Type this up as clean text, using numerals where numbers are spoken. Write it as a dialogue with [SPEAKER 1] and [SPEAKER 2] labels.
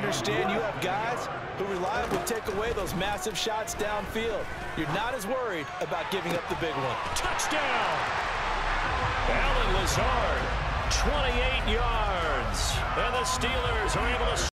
[SPEAKER 1] understand you have guys who reliably take away those massive shots downfield. You're not as worried about giving up the big one.
[SPEAKER 2] Touchdown! Allen Lazard, 28 yards. And the Steelers are able to